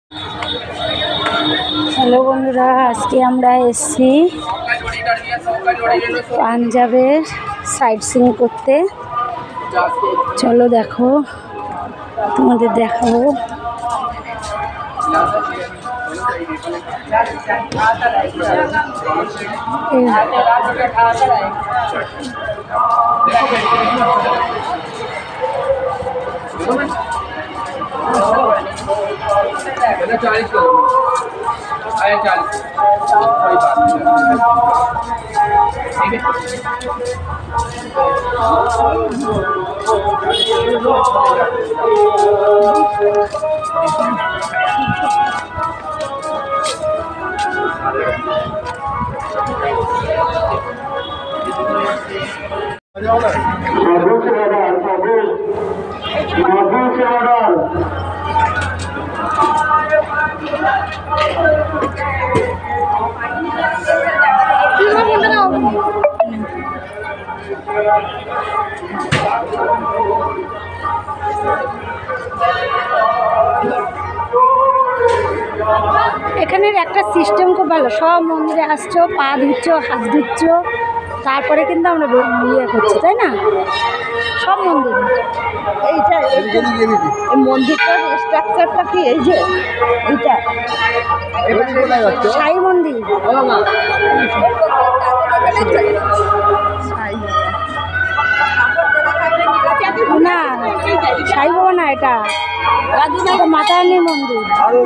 Hello বন্ধুরা, আজকে আমরা এসেছি পাঞ্জাবের সাইট সিইং করতে। চলো দেখো, তোমাদের দেখাবো। এখানের একটা সিস্টেম খুব ভালো। সব মন্দিরে আসছো, পা ধুচ্ছ, হাত ধুচ্ছ, তারপরে কিন্তু আমরা ইয়ে করছি, তাই না? সব মন্দিরে এইটা এই মন্দিরটার স্ট্রাকচারটা কি? এই যে এইটা সাই মন্দির। না, সাই বাবা না, এটা মাতা রানীর মন্দির।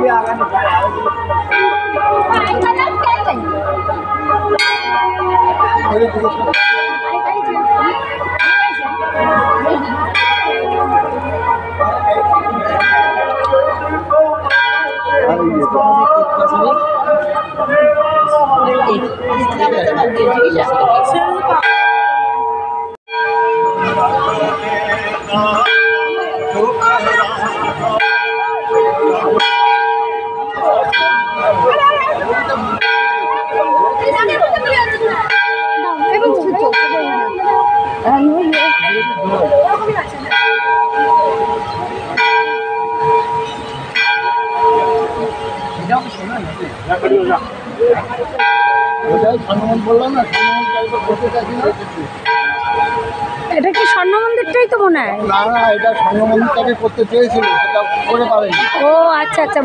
এটা কি স্বর্ণ মন্দিরটাই তো মনে হয়। না না, এটা স্বর্ণ মন্দিরটাকে করতে চেয়েছিল, সেটা করে পারেনি। ও আচ্ছা আচ্ছা,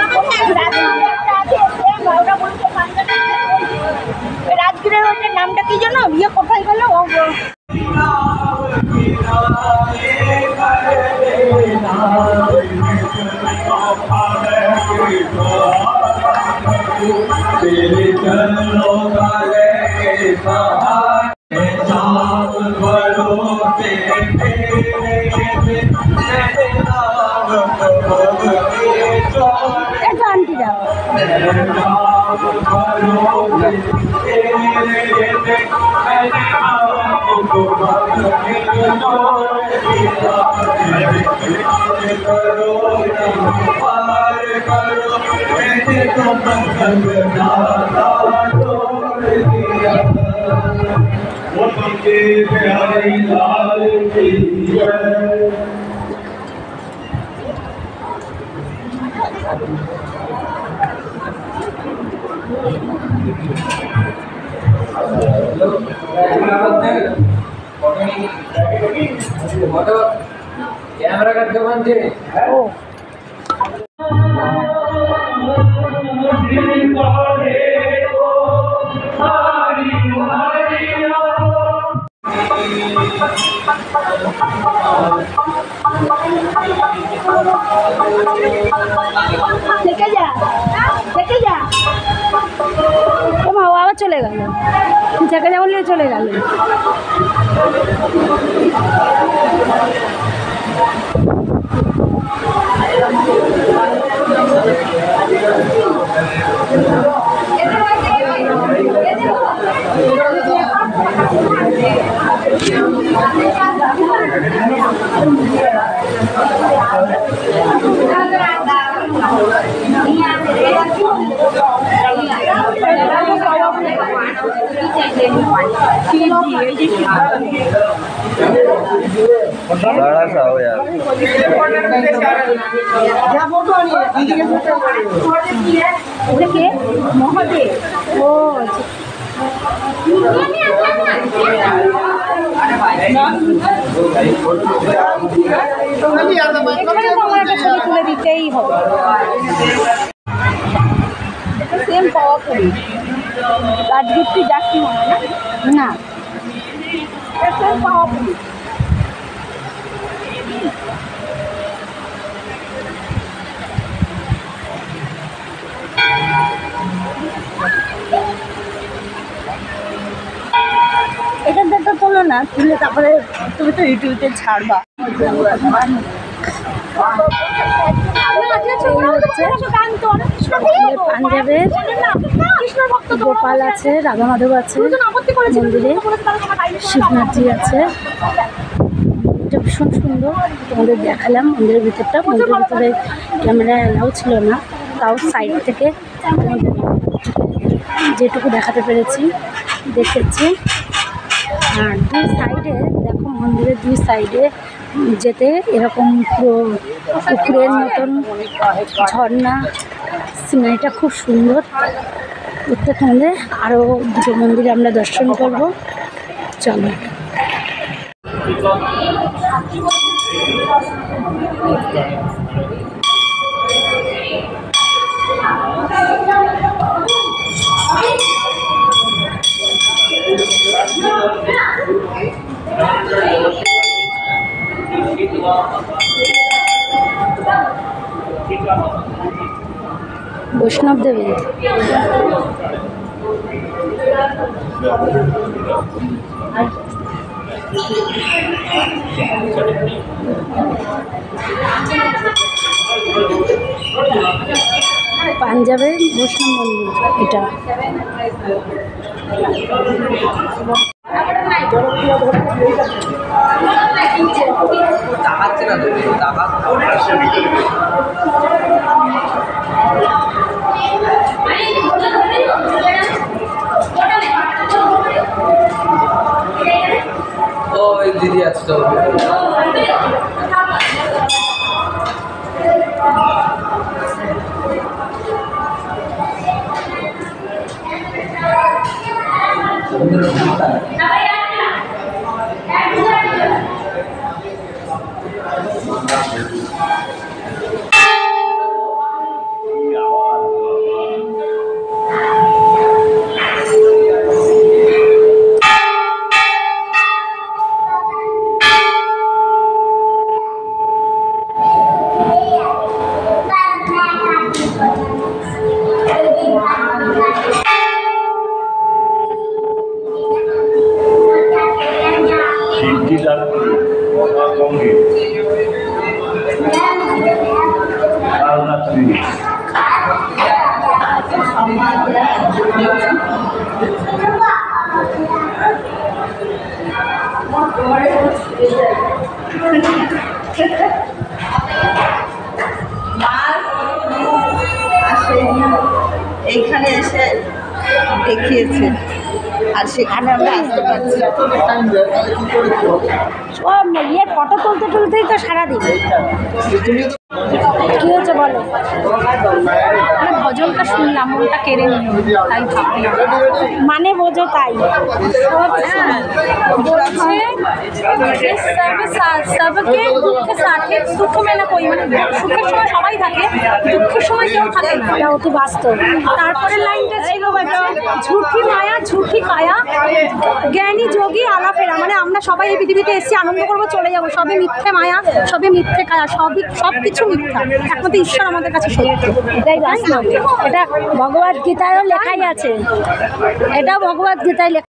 রাজগীরের ওইটার নামটা কি জানো? বিয়ে কোথায় গেল? এটা আন্টিরা कैमरा करते बनते ও দেখে যা, দেখে যা। মা আবার চলে গেল, থেকে যেমন নিয়ে চলে গেল। बड़ा सा हो यार। মহাদেব ও এখানে তো আমার একটা ছবি তুলে দিতেই হবে। সেম পাওয়া করি রাজগীর্তি যাচ্ছি মনে হয় না না সেম পাওয়া করি এখান থেকে তোলো না, তুলে তারপরে তুমি তো ইউটিউবে ছাড়বা। পাঞ্জাবের গোপাল আছে, রাধা মাধব আছে, মন্দিরে শিবনাথজি আছে। এটা ভীষণ সুন্দর, তোমাদের দেখালাম মন্দিরের ভিতরটা। মন্দিরের ভিতরে ক্যামেরা এলাও ছিল না, তাও সাইড থেকে তোমাদের যেটুকু দেখাতে পেরেছি দেখেছি। আর দুই সাইডে দেখো, মন্দিরের দুই সাইডে যেতে এরকম পুরো পুকুরের মতন ঝর্ণা, সিনারিটা খুব সুন্দর। উত্তর তোমাদের আরও দুটো মন্দিরে আমরা দর্শন করব, চলো। বৈষ্ণব দেবী পাঞ্জাবের বৈষ্ণব মন্দির এটা। दीदी अच्छा এইখানে এসে দেখিয়েছে, আর সেখানে আমরা আসতে পারছি। সব ইয়ে ফটো তুলতে তুলতেই তো সারাদিন। কী হয়েছে বলো? ভজনটা শুনলাম, মনটা কেড়ে নিল, তাই মানে বোঝো তাই বলছে সবকে দুঃখে সাথে সুখ মেলা কই, মানে সুখের সময় সবাই থাকে, দুঃখের সময় কেউ থাকে না, এটা অতি বাস্তব। তারপরে লাইনটা ছিল ঝুঠি মায়া ঝুঠি কায়া জ্ঞানী যোগী আলাপেরা, মানে আমরা সবাই এই পৃথিবীতে এসেছি আনন্দ করবো, চলে যাবো, সবই মিথ্যে মায়া, সবই মিথ্যে কায়া, সব কিছু মিথ্যা, একমাত্র ঈশ্বর আমাদের কাছে সত্য, এটাই বাস্তব। এটা ভগবদ্গীতায়ও লেখাই আছে, এটা ভগবদ্গীতায় লেখা।